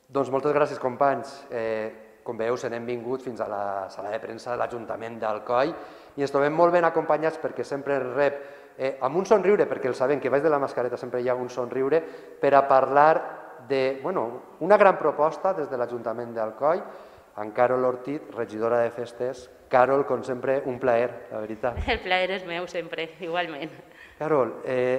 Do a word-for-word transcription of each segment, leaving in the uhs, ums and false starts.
Doncs moltes gràcies, companys. Com veieu, se n'hem vingut fins a la sala de premsa de l'Ajuntament d'Alcoi i ens trobem molt ben acompanyats perquè sempre ens rep amb un somriure, perquè el sabem que baix de la mascareta sempre hi ha un somriure, per a parlar d'una gran proposta des de l'Ajuntament d'Alcoi, en Carol Ortiz, regidora de festes. Carol, com sempre, un plaer, la veritat. El plaer és meu sempre, igualment. Carol,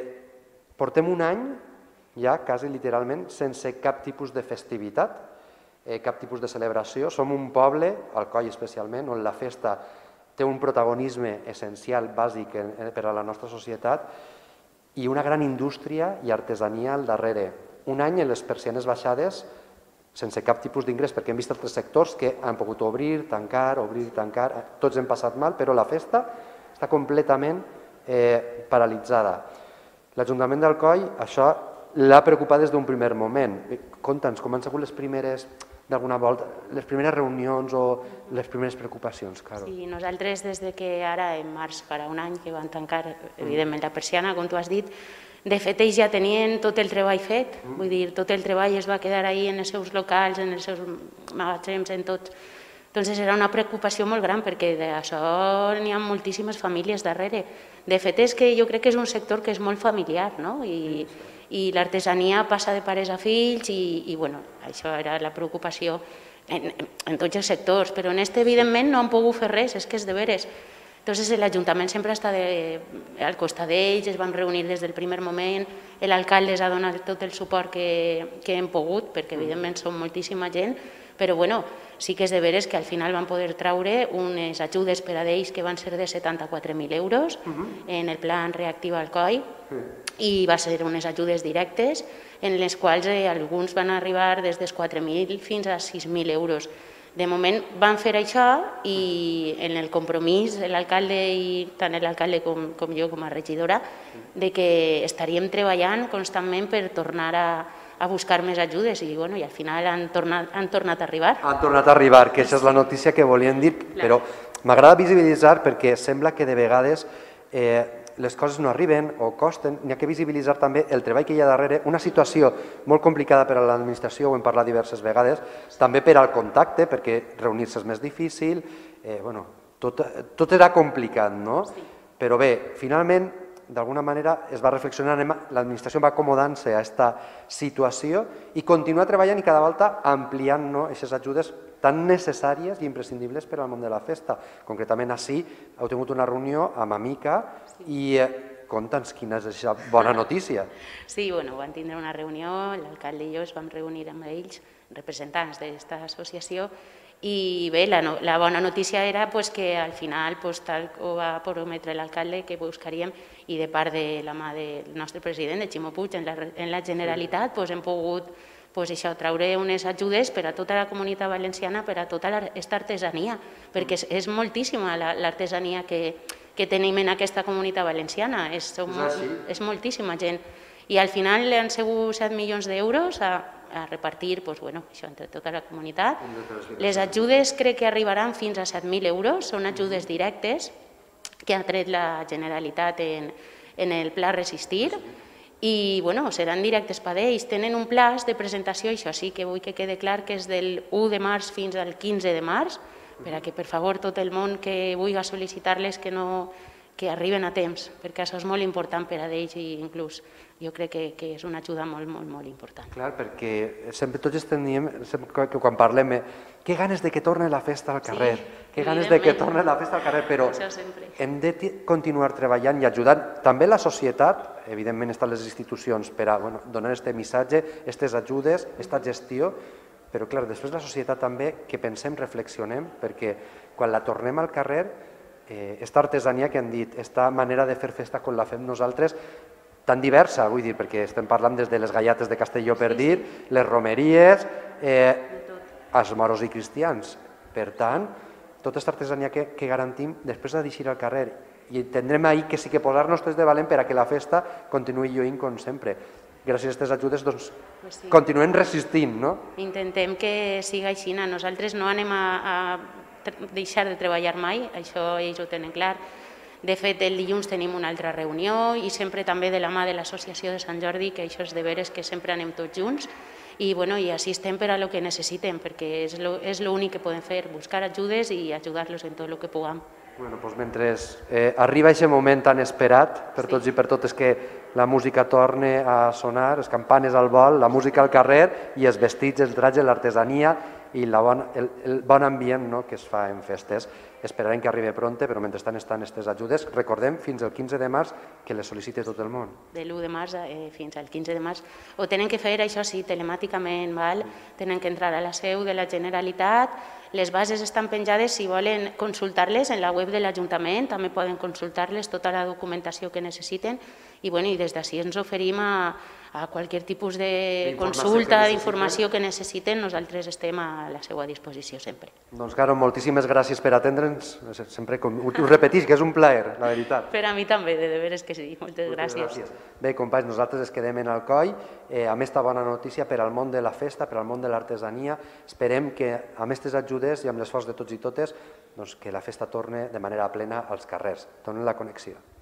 portem un any ja, quasi literalment, sense cap tipus de festivitat, cap tipus de celebració. Som un poble, Alcoi especialment, on la festa té un protagonisme essencial, bàsic per a la nostra societat i una gran indústria i artesania al darrere. Un any en les persianes baixades, sense cap tipus d'ingrés, perquè hem vist altres sectors que han pogut obrir, tancar, obrir, tancar, tots hem passat mal, però la festa està completament paralitzada. L'Ajuntament d'Alcoi això l'ha preocupat des d'un primer moment. Conta'ns, com han sigut les primeres, d'alguna volta, les primeres reunions o les primeres preocupacions, Carol? Sí, nosaltres des que ara, en març, farà un any que van tancar, evidentment, la persiana, com tu has dit, de fet, ells ja tenien tot el treball fet, vull dir, tot el treball es va quedar ahí en els seus locals, en els seus magatzems, en tots. Entonces era una preocupació molt gran perquè d'això n'hi ha moltíssimes famílies darrere. De fet, és que jo crec que és un sector que és molt familiar, no? I i l'artesania passa de pares a fills i, bueno, això era la preocupació en tots els sectors, però en este, evidentment, no han pogut fer res, és que és de veres. Entonces, l'Ajuntament sempre està al costat d'ells, es van reunir des del primer moment, l'alcalde ha donat tot el suport que hem pogut, perquè, evidentment, som moltíssima gent, però, bueno, sí que és de veres que al final van poder traure unes ajudes per a ells que van ser de setanta-quatre mil euros en el plan Reactiva Alcoi, i va ser unes ajudes directes en les quals alguns van arribar des dels quatre mil fins a sis mil euros. De moment van fer això i en el compromís l'alcalde i tant l'alcalde com jo com a regidora de que estaríem treballant constantment per tornar a buscar més ajudes i al final han tornat a arribar. Han tornat a arribar, que aquesta és la notícia que volíem dir, però m'agrada visibilitzar perquè sembla que de vegades les coses no arriben o costen, n'hi ha que visibilitzar també el treball que hi ha darrere, una situació molt complicada per a l'administració, ho hem parlat diverses vegades, també per al contacte, perquè reunir-se és més difícil, tot era complicat, no? Però bé, finalment, d'alguna manera es va reflexionar, l'administració va acomodant-se a aquesta situació i continua treballant i cada volta ampliant aquestes ajudes tan necessàries i imprescindibles per al món de la festa. Concretament, així, heu tingut una reunió amb Amica i conta'ns quina és aquesta bona notícia. Sí, bueno, van tindre una reunió, l'alcalde i jo es vam reunir amb ells, representants d'aquesta associació, i bé, la bona notícia era que al final, tal com va prometre l'alcalde, que buscaríem, i de part de la mà del nostre president, de Ximo Puig, en la Generalitat, hem pogut traure unes ajudes per a tota la comunitat valenciana, per a tota aquesta artesania, perquè és moltíssima l'artesania que tenim en aquesta comunitat valenciana, és moltíssima gent. I al final han sigut set milions d'euros a repartir entre tota la comunitat. Les ajudes crec que arribaran fins a set mil euros, són ajudes directes que ha tret la Generalitat en el Pla Resistir i seran directes per a ells. Tenen un plaç de presentació, això sí que vull que quede clar que és del u de març fins al quinze de març, perquè per favor tot el món que vulgui sol·licitar-les que arriben a temps, perquè això és molt important per a ells i inclús jo crec que és una ajuda molt, molt, molt important. Clar, perquè sempre tots estem dient, quan parlem, que ganes de que torni la festa al carrer, que ganes de que torni la festa al carrer, però hem de continuar treballant i ajudant també la societat, evidentment estan les institucions per a donar aquest missatge, aquestes ajudes, aquesta gestió, però clar, després la societat també que pensem, reflexionem, perquè quan la tornem al carrer, aquesta artesania que han dit, aquesta manera de fer festa com la fem nosaltres, tan diversa, vull dir, perquè estem parlant des de les gallates de Castelló per dir, les romeries, els moros i cristians. Per tant, tota aquesta artesania que garantim després ha d'eixir al carrer i tindrem ahir que sí que posar-nos tots de valent per a que la festa continuï lluint com sempre. Gràcies a aquestes ajudes doncs continuem resistint, no? Intentem que siga així. Nosaltres no anem a deixar de treballar mai, això ells ho tenen clar. De fet, el dilluns tenim una altra reunió i sempre també de la mà de l'Associació de Sant Jordi, que això és de veres que sempre anem tots junts i, bueno, i així estem per a lo que necessiten, perquè és lo, és l'únic que podem fer, buscar ajudes i ajudar-los en tot el que puguem. Bueno, doncs mentre eh, arriba aquest moment tan esperat per tots sí. i per totes que la música torne a sonar, les campanes al vol, la música al carrer i els vestits, els draps, l'artesania i la bon, el, el bon ambient, no?, que es fa en festes. Esperarem que arribi pronte, però mentrestant estan aquestes ajudes. Recordem fins al quinze de març que les sol·licita tot el món. De l'u de març eh, fins al quinze de març. Ho tenen que fer, això sí, telemàticament, val? Tenen que entrar a la seu de la Generalitat. Les bases estan penjades, si volen consultar-les en la web de l'Ajuntament, també poden consultar-les tota la documentació que necessiten i, bueno, i des d'ací ens oferim a, a qualsevol tipus de consulta, d'informació que necessiten, nosaltres estem a la seva disposició sempre. Doncs, Caro, moltíssimes gràcies per atendre'ns. Sempre ho repetís, que és un plaer, la veritat. Per a mi també, de veres que sí. Moltes gràcies. Bé, companys, nosaltres es quedem en Alcoi amb aquesta bona notícia per al món de la festa, per al món de l'artesania. Esperem que amb aquestes ajudes i amb l'esforç de tots i totes que la festa torni de manera plena als carrers. Tornem la connexió.